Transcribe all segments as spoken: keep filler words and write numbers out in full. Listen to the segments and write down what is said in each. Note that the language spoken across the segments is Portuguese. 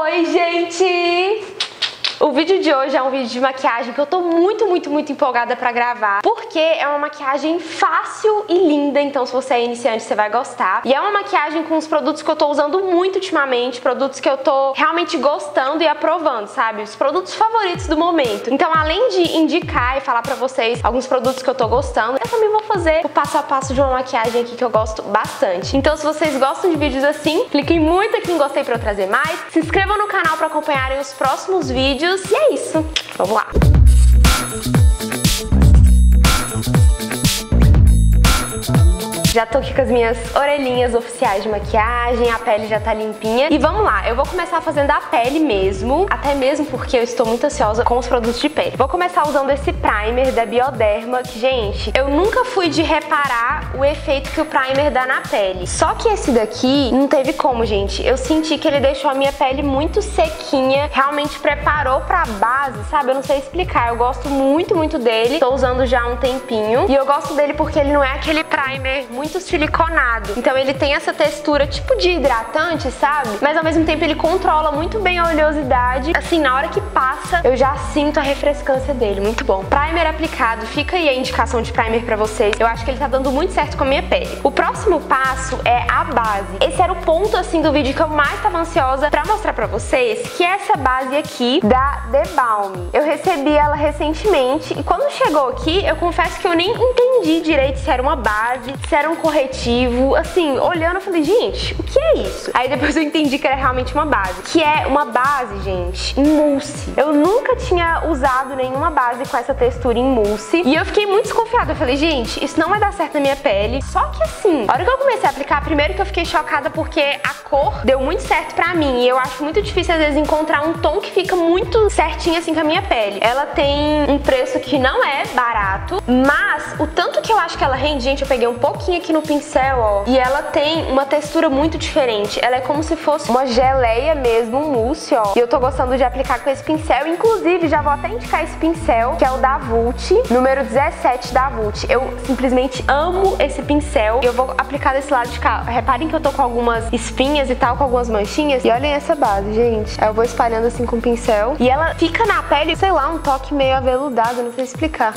Oi, gente! O vídeo de hoje é um vídeo de maquiagem que eu tô muito, muito, muito empolgada pra gravar, porque é uma maquiagem fácil e linda, então se você é iniciante você vai gostar. E é uma maquiagem com os produtos que eu tô usando muito ultimamente, produtos que eu tô realmente gostando e aprovando, sabe? Os produtos favoritos do momento. Então, além de indicar e falar pra vocês alguns produtos que eu tô gostando, eu também vou fazer o passo a passo de uma maquiagem aqui que eu gosto bastante. Então, se vocês gostam de vídeos assim, cliquem muito aqui em gostei pra eu trazer mais, se inscrevam no canal pra acompanharem os próximos vídeos. E é isso, vamos lá! Já tô aqui com as minhas orelhinhas oficiais de maquiagem, a pele já tá limpinha. E vamos lá, eu vou começar fazendo a pele mesmo, até mesmo porque eu estou muito ansiosa com os produtos de pele. Vou começar usando esse primer da Bioderma, que, gente, eu nunca fui de reparar o efeito que o primer dá na pele. Só que esse daqui não teve como, gente. Eu senti que ele deixou a minha pele muito sequinha, realmente preparou pra base, sabe? Eu não sei explicar, eu gosto muito, muito dele. Tô usando já há um tempinho. E eu gosto dele porque ele não é aquele primer muito muito siliconado. Então ele tem essa textura tipo de hidratante, sabe? Mas ao mesmo tempo ele controla muito bem a oleosidade. Assim, na hora que passa, eu já sinto a refrescância dele. Muito bom. Primer aplicado. Fica aí a indicação de primer pra vocês. Eu acho que ele tá dando muito certo com a minha pele. O próximo passo é a base. Esse era o ponto, assim, do vídeo que eu mais tava ansiosa pra mostrar pra vocês, que é essa base aqui da The Balm. Eu recebi ela recentemente e quando chegou aqui, eu confesso que eu nem entendi direito se era uma base, se era um corretivo. Assim, olhando eu falei, gente, o que é isso? Aí depois eu entendi que era realmente uma base, que é uma base, gente, em mousse. Eu nunca tinha usado nenhuma base com essa textura em mousse e eu fiquei muito desconfiada. Eu falei, gente, isso não vai dar certo na minha pele. Só que assim, a hora que eu comecei a aplicar, primeiro que eu fiquei chocada porque a cor deu muito certo pra mim e eu acho muito difícil às vezes encontrar um tom que fica muito certinho assim com a minha pele. Ela tem um preço que não é barato, mas o tanto que eu acho que ela rende, gente, eu peguei um pouquinho aqui no pincel, ó, e ela tem uma textura muito diferente. Ela é como se fosse uma geleia mesmo, um mousse, ó. E eu tô gostando de aplicar com esse pincel. Inclusive, já vou até indicar esse pincel, que é o da Vult, número dezessete da Vult. Eu simplesmente amo esse pincel. E eu vou aplicar desse lado de cá. Reparem que eu tô com algumas espinhas e tal, com algumas manchinhas. E olhem essa base, gente. Aí eu vou espalhando assim com o pincel. E ela fica na pele, sei lá, um toque meio aveludado, não sei explicar.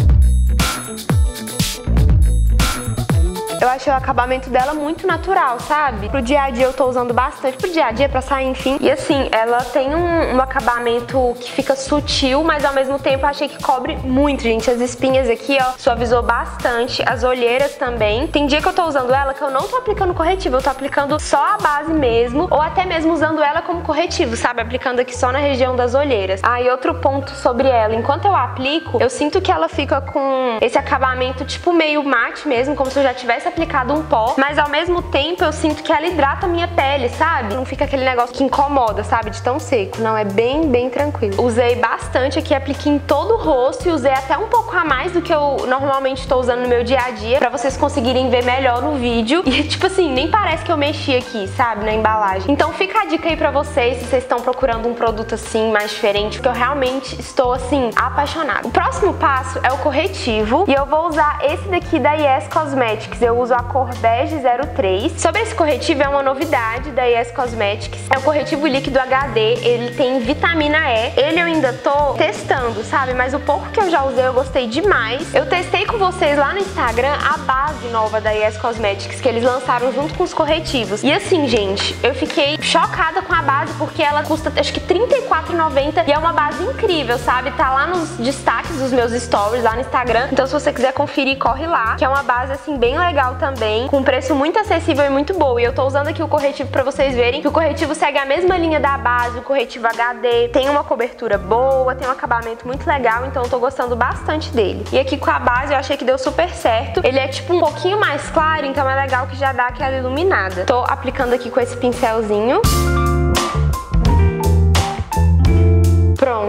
Eu achei o acabamento dela muito natural, sabe? Pro dia a dia eu tô usando bastante, pro dia a dia, pra sair, enfim. E assim, ela tem um, um acabamento que fica sutil, mas ao mesmo tempo eu achei que cobre muito, gente. As espinhas aqui, ó, suavizou bastante. As olheiras também. Tem dia que eu tô usando ela que eu não tô aplicando corretivo, eu tô aplicando só a base mesmo, ou até mesmo usando ela como corretivo, sabe? Aplicando aqui só na região das olheiras. Ah, e outro ponto sobre ela, enquanto eu aplico, eu sinto que ela fica com esse acabamento tipo meio mate mesmo, como se eu já tivesse aplicado um pó, mas ao mesmo tempo eu sinto que ela hidrata a minha pele, sabe? Não fica aquele negócio que incomoda, sabe? De tão seco. Não, é bem, bem tranquilo. Usei bastante aqui, apliquei em todo o rosto e usei até um pouco a mais do que eu normalmente estou usando no meu dia a dia, pra vocês conseguirem ver melhor no vídeo. E tipo assim, nem parece que eu mexi aqui, sabe? Na embalagem. Então fica a dica aí pra vocês, se vocês estão procurando um produto assim, mais diferente, porque eu realmente estou assim, apaixonada. O próximo passo é o corretivo e eu vou usar esse daqui da Yes Cosmetics. Eu uso a cor bege zero três. Sobre esse corretivo, é uma novidade da Yes Cosmetics. É o corretivo líquido H D, ele tem vitamina E. Ele eu ainda tô testando, sabe? Mas o pouco que eu já usei eu gostei demais. Eu testei com vocês lá no Instagram a base nova da Yes Cosmetics, que eles lançaram junto com os corretivos. E assim, gente, eu fiquei chocada com a base, porque ela custa acho que trinta e quatro reais e noventa centavos e é uma base incrível, sabe? Tá lá nos destaques dos meus stories lá no Instagram. Então se você quiser conferir, corre lá, que é uma base assim bem legal também, com preço muito acessível e muito bom. E eu tô usando aqui o corretivo pra vocês verem que o corretivo segue a mesma linha da base, o corretivo H D, tem uma cobertura boa, tem um acabamento muito legal, então eu tô gostando bastante dele. E aqui com a base eu achei que deu super certo. Ele é tipo um pouquinho mais claro, então é legal que já dá aquela iluminada. Tô aplicando aqui com esse pincelzinho. Pronto,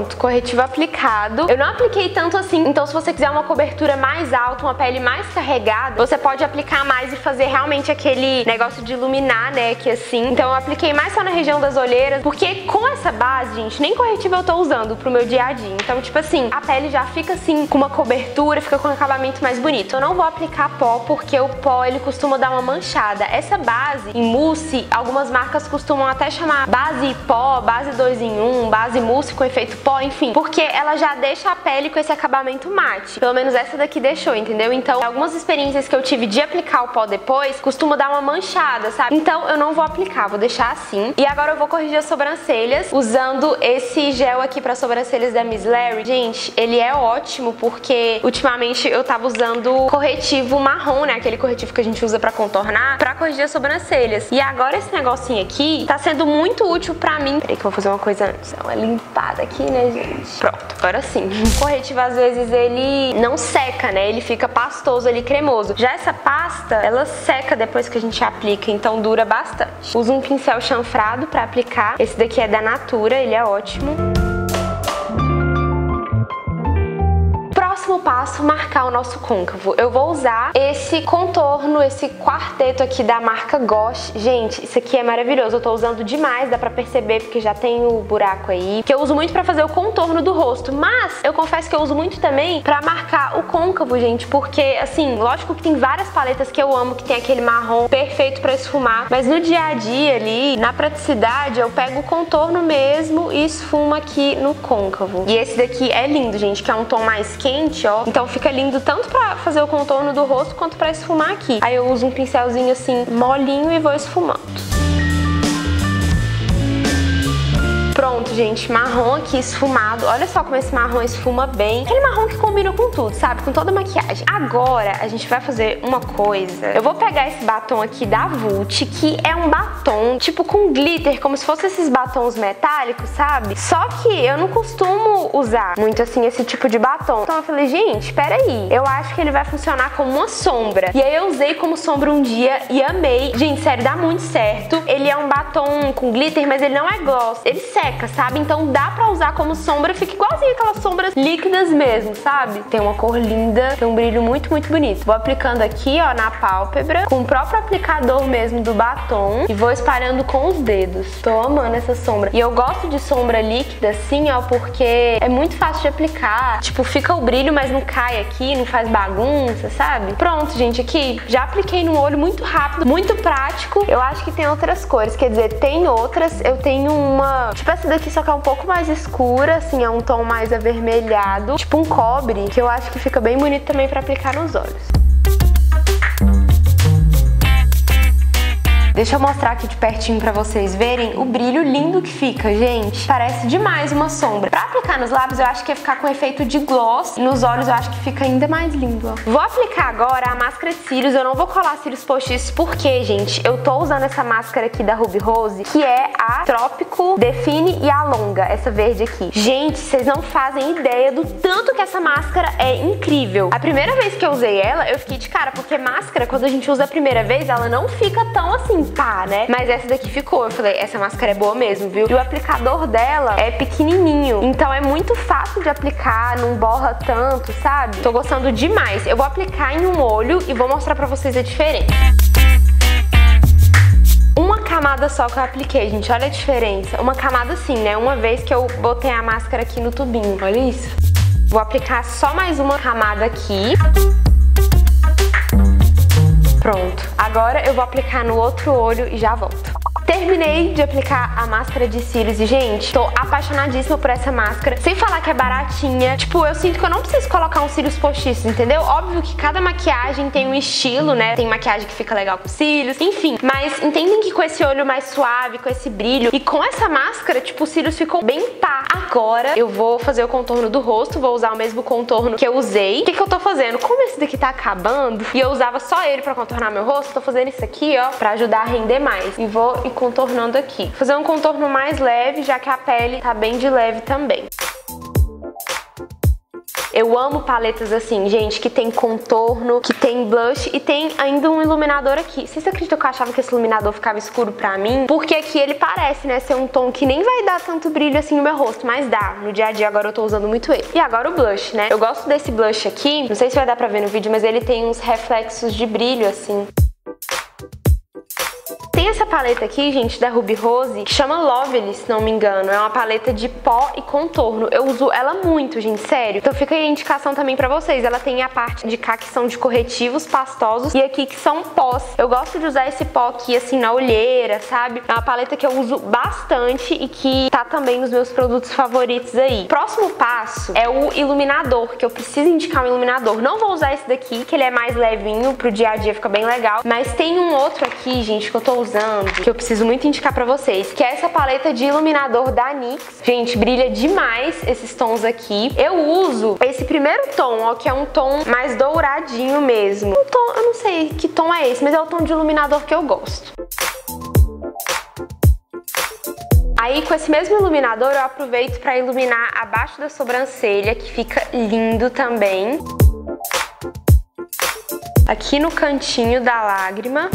Pronto, corretivo aplicado. Eu não apliquei tanto assim, então se você quiser uma cobertura mais alta, uma pele mais carregada, você pode aplicar mais e fazer realmente aquele negócio de iluminar, né, que assim. Então eu apliquei mais só na região das olheiras, porque com essa base, gente, nem corretivo eu tô usando pro meu dia a dia. Então, tipo assim, a pele já fica assim, com uma cobertura, fica com um acabamento mais bonito. Eu não vou aplicar pó, porque o pó, ele costuma dar uma manchada. Essa base em mousse, algumas marcas costumam até chamar base pó, base dois em um, base mousse com efeito pó, enfim, porque ela já deixa a pele com esse acabamento mate. Pelo menos essa daqui deixou, entendeu? Então, algumas experiências que eu tive de aplicar o pó depois, costuma dar uma manchada, sabe? Então, eu não vou aplicar, vou deixar assim. E agora eu vou corrigir as sobrancelhas usando esse gel aqui para sobrancelhas da Miss Larry. Gente, ele é ótimo porque ultimamente eu tava usando corretivo marrom, né? Aquele corretivo que a gente usa pra contornar, pra corrigir as sobrancelhas. E agora esse negocinho aqui tá sendo muito útil pra mim. Peraí que eu vou fazer uma coisa antes. Dá uma limpada aqui, né, gente? Pronto, agora sim. O corretivo, às vezes, ele não seca, né? Ele fica pastoso ali, cremoso. Já essa pasta, ela seca depois que a gente aplica, então dura bastante. Uso um pincel chanfrado pra aplicar. Esse daqui é da Natura, ele é ótimo. Próximo passo, marcar o nosso côncavo. Eu vou usar esse contorno, esse quarteto aqui da marca Gosh. Gente, isso aqui é maravilhoso. Eu tô usando demais, dá pra perceber, porque já tem o buraco aí. Que eu uso muito pra fazer o contorno do rosto. Mas eu confesso que eu uso muito também pra marcar o côncavo, gente. Porque, assim, lógico que tem várias paletas que eu amo, que tem aquele marrom perfeito pra esfumar. Mas no dia a dia ali, na praticidade, eu pego o contorno mesmo e esfumo aqui no côncavo. E esse daqui é lindo, gente, que é um tom mais quente, ó. Então fica lindo tanto pra fazer o contorno do rosto quanto pra esfumar aqui. Aí eu uso um pincelzinho assim molinho e vou esfumando. Pronto, gente, marrom aqui esfumado. Olha só como esse marrom esfuma bem. Aquele marrom que combina com tudo, sabe? Com toda a maquiagem. Agora, a gente vai fazer uma coisa. Eu vou pegar esse batom aqui da Vult, que é um batom, tipo, com glitter, como se fosse esses batons metálicos, sabe? Só que eu não costumo usar muito, assim, esse tipo de batom. Então eu falei, gente, peraí. Eu acho que ele vai funcionar como uma sombra. E aí eu usei como sombra um dia e amei. Gente, sério, dá muito certo. Ele é um batom com glitter, mas ele não é gloss. Ele seca, sabe? Então dá pra usar como sombra, fica igualzinho aquelas sombras líquidas mesmo, sabe? Tem uma cor linda, tem um brilho muito, muito bonito. Vou aplicando aqui, ó, na pálpebra, com o próprio aplicador mesmo do batom e vou espalhando com os dedos. Tô amando essa sombra. E eu gosto de sombra líquida assim, ó, porque é muito fácil de aplicar. Tipo, fica o brilho, mas não cai aqui, não faz bagunça, sabe? Pronto, gente, aqui já apliquei no olho muito rápido, muito prático. Eu acho que tem outras cores, quer dizer, tem outras. Eu tenho uma, tipo essa daqui, só que é um pouco mais escura, assim, é um tom mais avermelhado, tipo um cobre, que eu acho que fica bem bonito também pra aplicar nos olhos. Deixa eu mostrar aqui de pertinho pra vocês verem o brilho lindo que fica, gente. Parece demais uma sombra. Pra aplicar nos lábios, eu acho que ia ficar com efeito de gloss. E nos olhos, eu acho que fica ainda mais lindo, ó. Vou aplicar agora a máscara de cílios. Eu não vou colar cílios postiços porque, gente, eu tô usando essa máscara aqui da Ruby Rose, que é a Trópico Define e Alonga, essa verde aqui. Gente, vocês não fazem ideia do tanto que essa máscara é incrível. A primeira vez que eu usei ela, eu fiquei de cara, porque máscara, quando a gente usa a primeira vez, ela não fica tão assim, pá, né? Mas essa daqui ficou. Eu falei, essa máscara é boa mesmo, viu? E o aplicador dela é pequenininho, então é muito fácil de aplicar, não borra tanto, sabe? Tô gostando demais. Eu vou aplicar em um olho e vou mostrar pra vocês a diferença. Uma camada só que eu apliquei, gente, olha a diferença. Uma camada assim, né? Uma vez que eu botei a máscara aqui no tubinho, olha isso. Vou aplicar só mais uma camada aqui. Pronto. Agora eu vou aplicar no outro olho e já volto. Terminei de aplicar a máscara de cílios e, gente, tô apaixonadíssima por essa máscara. Sem falar que é baratinha. Tipo, eu sinto que eu não preciso colocar uns cílios postiços, entendeu? Óbvio que cada maquiagem tem um estilo, né? Tem maquiagem que fica legal com cílios, enfim. Mas entendem que com esse olho mais suave, com esse brilho e com essa máscara, tipo, os cílios ficam bem pá. Agora eu vou fazer o contorno do rosto, vou usar o mesmo contorno que eu usei. O que que eu tô fazendo? Como esse daqui tá acabando e eu usava só ele pra contornar meu rosto, tô fazendo isso aqui, ó, pra ajudar a render mais. E vou ir contornando aqui. Fazer um contorno mais leve, já que a pele tá bem de leve também. Eu amo paletas assim, gente, que tem contorno, que tem blush e tem ainda um iluminador aqui. Vocês acreditam que eu achava que esse iluminador ficava escuro pra mim? Porque aqui ele parece, né, ser um tom que nem vai dar tanto brilho assim no meu rosto, mas dá. No dia a dia agora eu tô usando muito ele. E agora o blush, né? Eu gosto desse blush aqui, não sei se vai dar pra ver no vídeo, mas ele tem uns reflexos de brilho assim. Tem essa paleta aqui, gente, da Ruby Rose, que chama Lovely, se não me engano. É uma paleta de pó e contorno. Eu uso ela muito, gente, sério. Então fica aí a indicação também pra vocês. Ela tem a parte de cá que são de corretivos pastosos e aqui que são pós. Eu gosto de usar esse pó aqui, assim, na olheira, sabe? É uma paleta que eu uso bastante e que tá também nos meus produtos favoritos aí. Próximo passo é o iluminador, que eu preciso indicar um iluminador. Não vou usar esse daqui, que ele é mais levinho, pro dia a dia fica bem legal. Mas tem um outro aqui, gente, que eu tô usando usando, que eu preciso muito indicar pra vocês, que é essa paleta de iluminador da NYX. Gente, brilha demais esses tons aqui. Eu uso esse primeiro tom, ó, que é um tom mais douradinho mesmo. Um tom, eu não sei que tom é esse, mas é o tom de iluminador que eu gosto. Aí, com esse mesmo iluminador, eu aproveito pra iluminar abaixo da sobrancelha, que fica lindo também. Aqui no cantinho da lágrima.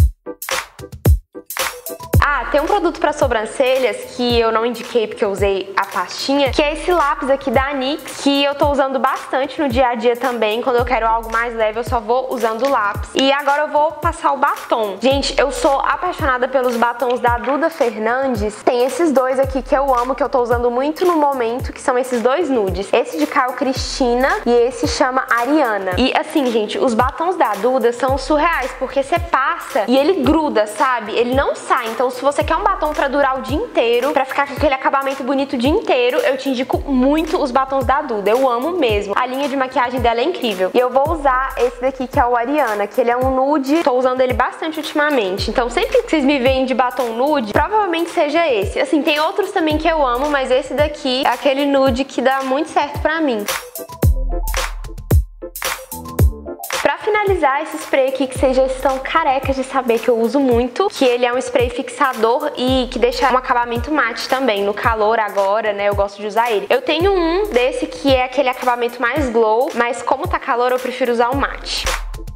Ah, tem um produto para sobrancelhas que eu não indiquei porque eu usei a pastinha, que é esse lápis aqui da NYX, que eu tô usando bastante no dia a dia também. Quando eu quero algo mais leve, eu só vou usando o lápis. E agora eu vou passar o batom. Gente, eu sou apaixonada pelos batons da Duda Fernandes. Tem esses dois aqui que eu amo, que eu tô usando muito no momento, que são esses dois nudes. Esse de cá é o Cristina e esse chama Ariana. E assim, gente, os batons da Duda são surreais, porque você passa e ele gruda, sabe? Ele não sai. Então, se você quer um batom pra durar o dia inteiro, pra ficar com aquele acabamento bonito o dia inteiro, eu te indico muito os batons da Duda. Eu amo mesmo. A linha de maquiagem dela é incrível. E eu vou usar esse daqui, que é o Ariana, que ele é um nude. Tô usando ele bastante ultimamente. Então, sempre que vocês me veem de batom nude, provavelmente seja esse. Assim, tem outros também que eu amo, mas esse daqui é aquele nude que dá muito certo pra mim. Pra finalizar, esse spray aqui que vocês já estão carecas de saber que eu uso muito, que ele é um spray fixador e que deixa um acabamento mate também. No calor agora, né, eu gosto de usar ele. Eu tenho um desse que é aquele acabamento mais glow, mas como tá calor eu prefiro usar o mate.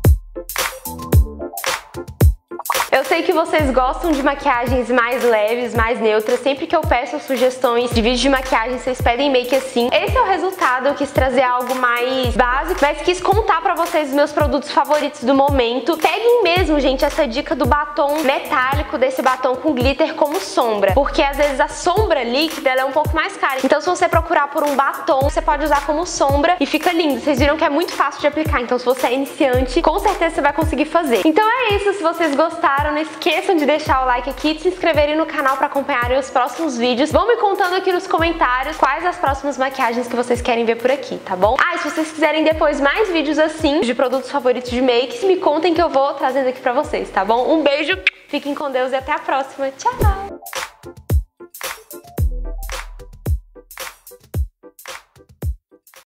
Eu sei que vocês gostam de maquiagens mais leves, mais neutras. Sempre que eu peço sugestões de vídeo de maquiagem, vocês pedem make assim. Esse é o resultado. Eu quis trazer algo mais básico, mas quis contar pra vocês os meus produtos favoritos do momento. Peguem mesmo, gente, essa dica do batom metálico, desse batom com glitter como sombra, porque às vezes a sombra líquida ela é um pouco mais cara. Então, se você procurar por um batom, você pode usar como sombra e fica lindo. Vocês viram que é muito fácil de aplicar. Então, se você é iniciante, com certeza você vai conseguir fazer. Então é isso. Se vocês gostaram, não esqueçam de deixar o like aqui, de se inscreverem no canal para acompanharem os próximos vídeos. Vão me contando aqui nos comentários quais as próximas maquiagens que vocês querem ver por aqui, tá bom? Ah, e se vocês quiserem depois mais vídeos assim, de produtos favoritos de makes, me contem que eu vou trazendo aqui pra vocês, tá bom? Um beijo, fiquem com Deus e até a próxima. Tchau!